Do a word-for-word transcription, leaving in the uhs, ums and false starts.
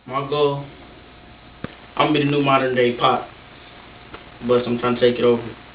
My goal, I'm gonna be the new modern day Pop, but I'm trying to take it over.